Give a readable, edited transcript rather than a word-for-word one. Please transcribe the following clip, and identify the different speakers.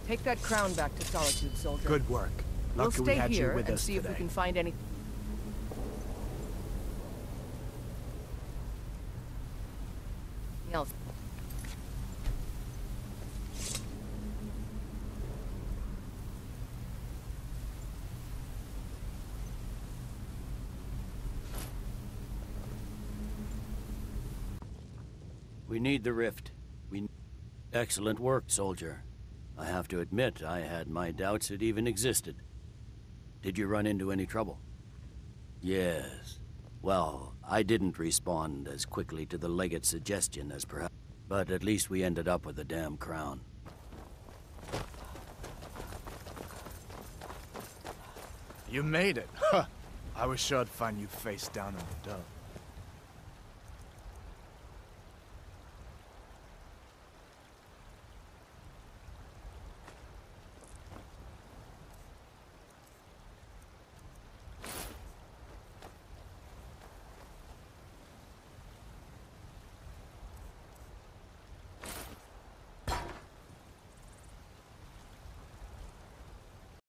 Speaker 1: Take that crown back to Solitude, soldier.
Speaker 2: Good work.
Speaker 1: We'll
Speaker 2: Lucky we
Speaker 1: stay
Speaker 2: had you
Speaker 1: here
Speaker 2: with
Speaker 1: and
Speaker 2: us
Speaker 1: see if we
Speaker 2: today.
Speaker 1: can find any... else.
Speaker 3: We need the rift. Excellent work, soldier. I have to admit, I had my doubts it even existed. Did you run into any trouble? Yes. Well, I didn't respond as quickly to the legate's suggestion as perhaps, but at least we ended up with the damn crown.
Speaker 2: You made it. Huh. I was sure I'd find you face down in the dirt.